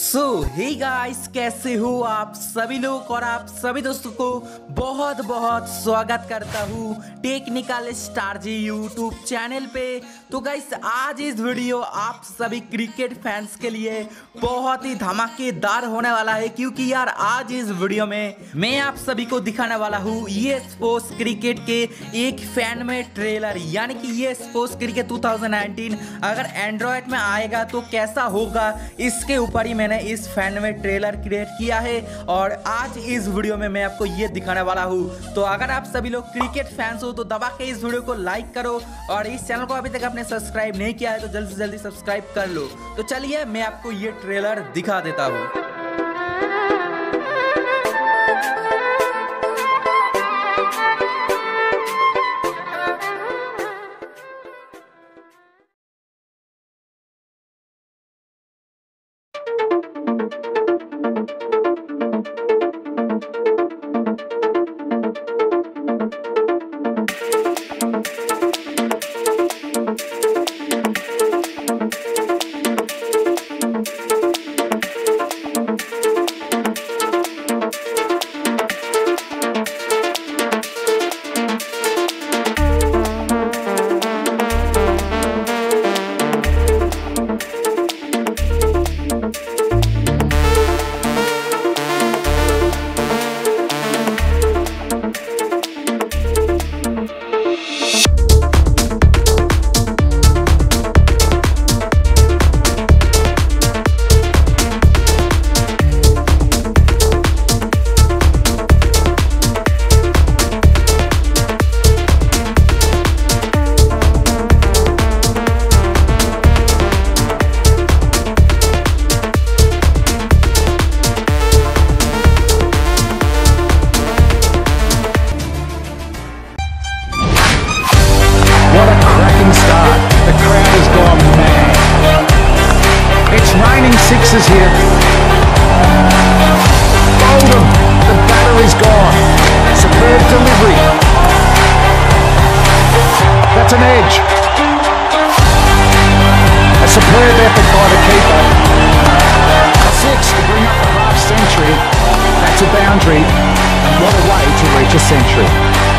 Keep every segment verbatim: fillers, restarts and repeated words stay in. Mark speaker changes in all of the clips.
Speaker 1: सो hey guys, कैसे हो आप सभी लोग और आप सभी दोस्तों को बहुत बहुत स्वागत करता हूँ टेक्निकल स्टारजी यूट्यूब चैनल पे। तो गाइस, आज इस वीडियो आप सभी क्रिकेट फैंस के लिए बहुत ही धमाकेदार होने वाला है, क्योंकि यार आज इस वीडियो में मैं आप सभी को दिखाने वाला हूँ ये स्पोर्ट्स क्रिकेट के एक फैन मेड ट्रेलर, यानी कि ये स्पोर्ट्स क्रिकेट दो हज़ार उन्नीस अगर एंड्रॉयड में आएगा तो कैसा होगा, इसके ऊपर ही मैंने इस फैन मेड ट्रेलर क्रिएट किया है। और आज इस वीडियो में मैं आपको ये दिखाने वाला हूँ। तो अगर आप सभी लोग क्रिकेट फैंस हो तो दबा के इस वीडियो को लाइक करो, और इस चैनल को अभी तक आपने सब्सक्राइब नहीं किया है तो जल्दी से जल्दी सब्सक्राइब कर लो। तो चलिए मैं आपको ये ट्रेलर दिखा देता हूँ।
Speaker 2: Sixes here. Oldham, the battery's gone. Superb delivery. That's an edge. A superb effort by the keeper. A six to bring up the half century. That's a boundary. And what a way to reach a century.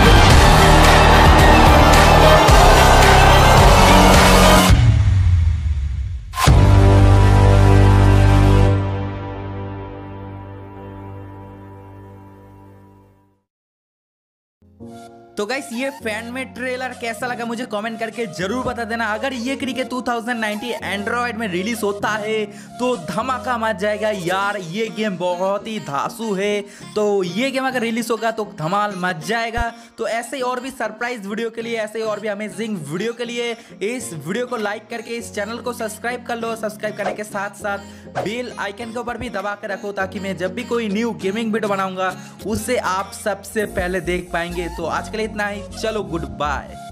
Speaker 1: तो guys, ये fan made trailer कैसा लगा मुझे comment करके जरूर बता देना। अगर ये क्रिकेट दो हज़ार उन्नीस एंड्रॉयड में रिलीज होता है तो धमाका मच जाएगा यार। ये गेम बहुत ही धांसू है, तो ये गेम अगर रिलीज होगा तो धमाल मच जाएगा। तो ऐसे ही और भी सरप्राइज वीडियो के लिए, ऐसे ही और भी अमेजिंग वीडियो के लिए इस वीडियो को लाइक करके इस चैनल को सब्सक्राइब कर लो। सब्सक्राइब करने के साथ साथ बेल आइकन के ऊपर भी दबा के रखो, ताकि मैं जब भी कोई न्यू गेमिंग वीडियो बनाऊंगा उसे आप सबसे पहले देख पाएंगे। तो आज के लिए इतना ही, चलो गुड बाय।